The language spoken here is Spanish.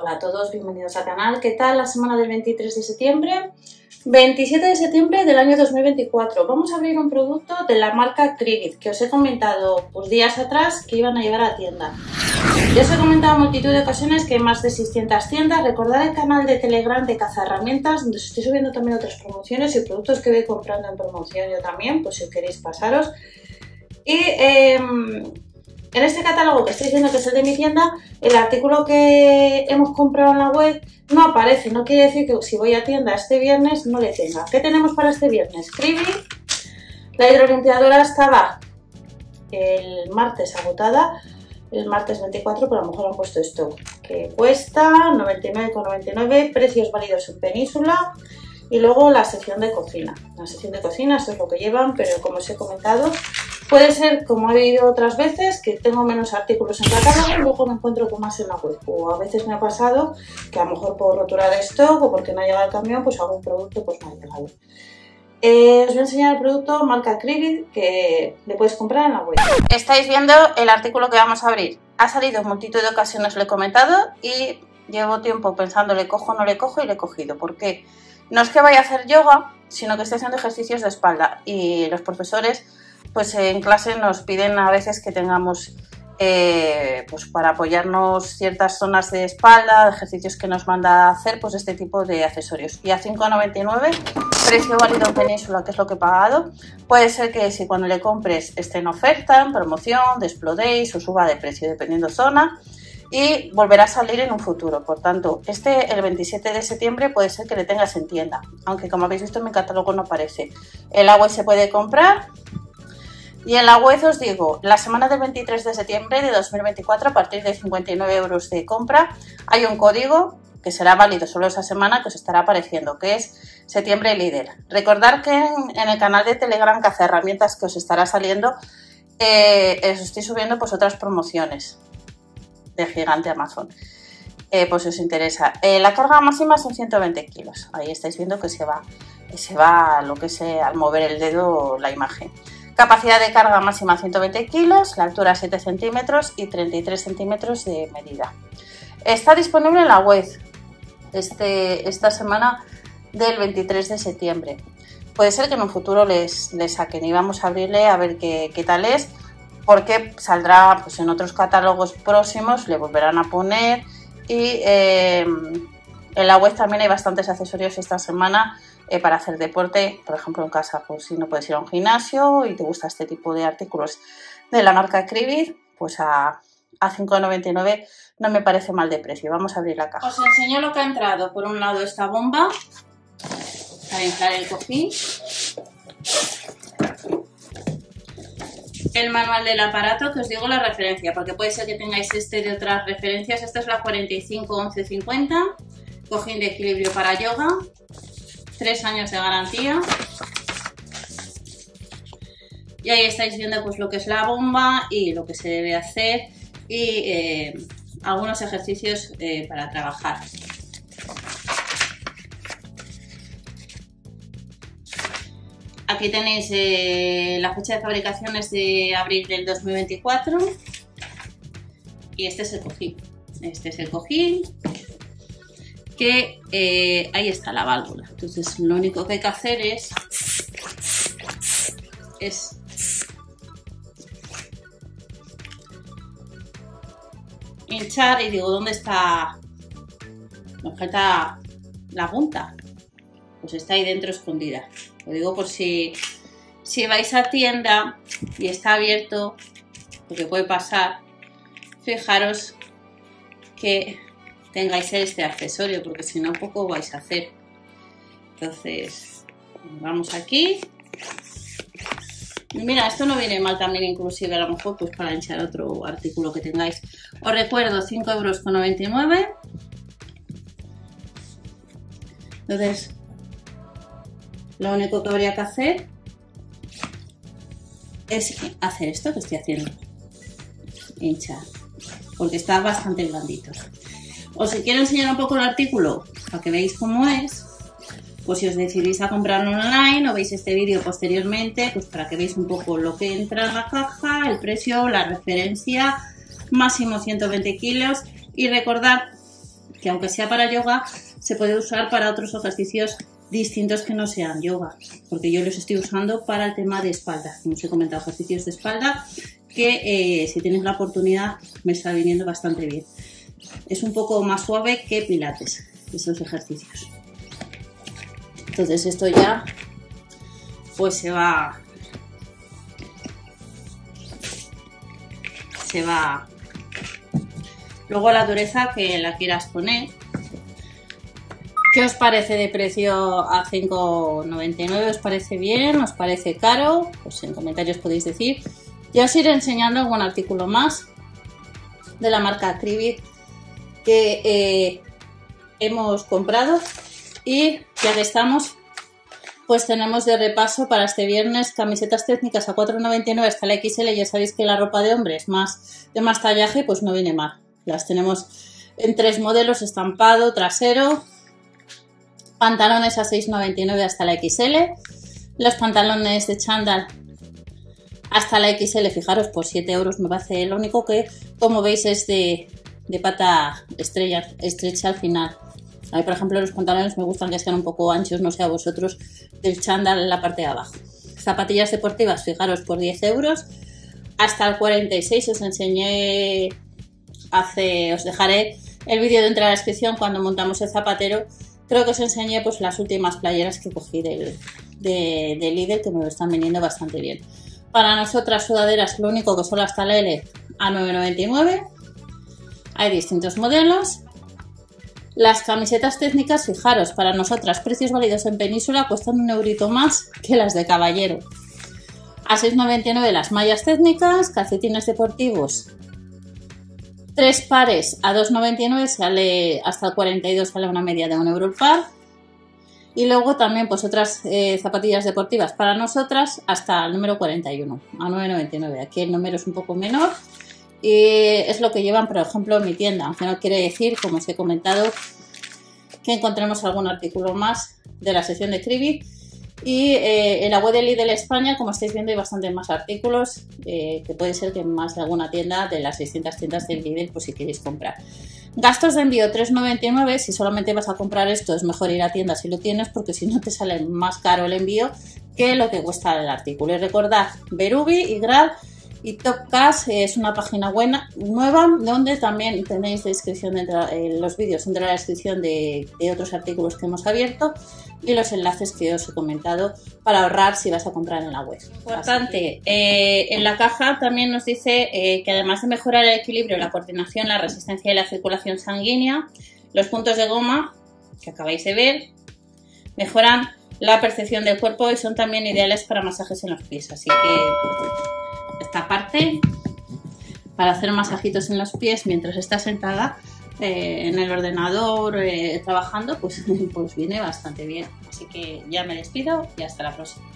Hola a todos, bienvenidos al canal. ¿Qué tal la semana del 23 de septiembre? 27 de septiembre del año 2024. Vamos a abrir un producto de la marca Krivit, que os he comentado pues, días atrás que iban a llegar a tienda. Ya os he comentado en multitud de ocasiones que hay más de 600 tiendas. Recordad el canal de Telegram de Cazaherramientas, donde os estoy subiendo también otras promociones y productos que voy comprando en promoción yo también, pues si queréis pasaros. Y en este catálogo que estáis viendo, que es el de mi tienda, el artículo que hemos comprado en la web no aparece. No quiere decir que si voy a tienda este viernes no le tenga. ¿Qué tenemos para este viernes? Krivit. La hidrolimpiadora estaba el martes agotada, el martes 24, pero a lo mejor han puesto esto, que cuesta 99,99, precios válidos en Península. Y luego la sección de cocina. La sección de cocina, esto es lo que llevan, pero como os he comentado, puede ser, como he vivido otras veces, que tengo menos artículos en catálogo y luego me encuentro con más en la web. O a veces me ha pasado que a lo mejor por rotura de stock o porque no ha llegado el camión, pues algún producto pues no ha llegado. Os voy a enseñar el producto marca Krivit que le puedes comprar en la web. Estáis viendo el artículo que vamos a abrir. Ha salido en multitud de ocasiones, lo he comentado, y llevo tiempo pensando, ¿le cojo o no le cojo? Y le he cogido. ¿Por qué? No es que vaya a hacer yoga, sino que estoy haciendo ejercicios de espalda y los profesores pues en clase nos piden a veces que tengamos pues para apoyarnos ciertas zonas de espalda, ejercicios que nos manda a hacer, pues este tipo de accesorios. Y a 5,99, precio válido en Península, que es lo que he pagado. Puede ser que si cuando le compres esté en oferta, en promoción, desplodéis o suba de precio dependiendo zona. Y volverá a salir en un futuro. Por tanto, el 27 de septiembre puede ser que le tengas en tienda, aunque como habéis visto en mi catálogo no aparece. En la web se puede comprar y en la web os digo, la semana del 23 de septiembre de 2024, a partir de 59 € de compra, hay un código que será válido solo esa semana, que os estará apareciendo, que es Septiembre Líder. Recordad que en el canal de Telegram Cazaherramientas que os estará saliendo, os estoy subiendo pues otras promociones de gigante Amazon, pues si os interesa. La carga máxima son 120 kilos. Ahí estáis viendo que se va lo que es al mover el dedo la imagen. Capacidad de carga máxima 120 kilos, la altura 7 centímetros y 33 centímetros de medida. Está disponible en la web esta semana del 23 de septiembre. Puede ser que en un futuro les saquen y vamos a abrirle a ver qué tal es, porque saldrá pues, en otros catálogos próximos, le volverán a poner. Y en la web también hay bastantes accesorios esta semana para hacer deporte, por ejemplo en casa, pues si no puedes ir a un gimnasio y te gusta este tipo de artículos de la marca Krivit, pues a 5,99 no me parece mal de precio. Vamos a abrir la caja. Os enseño lo que ha entrado. Por un lado esta bomba para inflar el cojín, el manual del aparato, que os digo la referencia, porque puede ser que tengáis de otras referencias. Esta es la 451150, cojín de equilibrio para yoga, 3 años de garantía. Y ahí estáis viendo pues lo que es la bomba y lo que se debe hacer y algunos ejercicios para trabajar. Aquí tenéis la fecha de fabricación es de abril del 2024 y este es el cojín. Este es el cojín que ahí está la válvula. Entonces lo único que hay que hacer es hinchar y digo, ¿dónde está? Me falta la punta. Pues está ahí dentro escondida. Lo digo por si vais a tienda y está abierto, lo que puede pasar, fijaros que tengáis este accesorio, porque si no poco vais a hacer. Entonces, vamos aquí. Y mira, esto no viene mal también, inclusive a lo mejor pues para hinchar otro artículo que tengáis. Os recuerdo, 5,99 €. Entonces, lo único que habría que hacer es hacer esto que estoy haciendo, hinchar, porque está bastante blandito. O si quiero enseñar un poco el artículo para que veáis cómo es, pues si os decidís a comprarlo online o veis este vídeo posteriormente, pues para que veáis un poco lo que entra en la caja, el precio, la referencia, máximo 120 kilos. Y recordad que aunque sea para yoga, se puede usar para otros ejercicios distintos que no sean yoga, porque yo los estoy usando para el tema de espalda. Como os he comentado, ejercicios de espalda que si tienes la oportunidad me está viniendo bastante bien. Es un poco más suave que pilates, esos ejercicios. Entonces esto ya pues se va luego la dureza que la quieras poner. ¿Qué os parece de precio a 5,99? ¿Os parece bien? ¿Os parece caro? Pues en comentarios podéis decir. Ya os iré enseñando algún artículo más de la marca Cribit que hemos comprado, y ya que estamos, pues tenemos de repaso para este viernes camisetas técnicas a 4,99 hasta la XL. Ya sabéis que la ropa de hombres de más tallaje pues no viene mal. Las tenemos en 3 modelos: estampado, trasero, pantalones a 6,99 hasta la XL, los pantalones de chándal hasta la XL, fijaros, por 7 euros me parece. Lo único que, como veis, es de pata estrecha al final. A mí, por ejemplo, los pantalones me gustan que sean un poco anchos, no sé a vosotros, del chándal en la parte de abajo. Zapatillas deportivas, fijaros, por 10 euros hasta el 46. Os enseñé os dejaré el vídeo dentro de la descripción cuando montamos el zapatero. Creo que os enseñé pues las últimas playeras que cogí de Lidl, que me lo están vendiendo bastante bien. Para nosotras, sudaderas, lo único que son hasta la L a 9,99. Hay distintos modelos. Las camisetas técnicas, fijaros, para nosotras, precios válidos en Península, cuestan 1 eurito más que las de Caballero. A 6,99 las mallas técnicas. Calcetines deportivos, 3 pares a 2,99, sale hasta el 42, sale una media de 1 euro el par. Y luego también pues otras zapatillas deportivas para nosotras hasta el número 41, a 9,99. Aquí el número es un poco menor y es lo que llevan, por ejemplo, en mi tienda, aunque no quiere decir, como os he comentado, que encontremos algún artículo más de la sección de Cribit. Y en la web de Lidl España, como estáis viendo, hay bastante más artículos, que puede ser que más de alguna tienda de las 600 tiendas de Lidl, pues si queréis comprar. Gastos de envío 3,99. Si solamente vas a comprar esto, es mejor ir a tienda si lo tienes, porque si no te sale más caro el envío que lo que cuesta el artículo. Y recordad, Verubi y Grad y Topcash es una página nueva donde también tenéis descripción los vídeos dentro de la descripción de otros artículos que hemos abierto y los enlaces que os he comentado para ahorrar si vas a comprar en la web. Importante, en la caja también nos dice que además de mejorar el equilibrio, la coordinación, la resistencia y la circulación sanguínea, los puntos de goma que acabáis de ver mejoran la percepción del cuerpo y son también ideales para masajes en los pies. Así que esta parte para hacer masajitos en los pies mientras estás sentada en el ordenador trabajando, pues viene bastante bien. Así que ya me despido y hasta la próxima.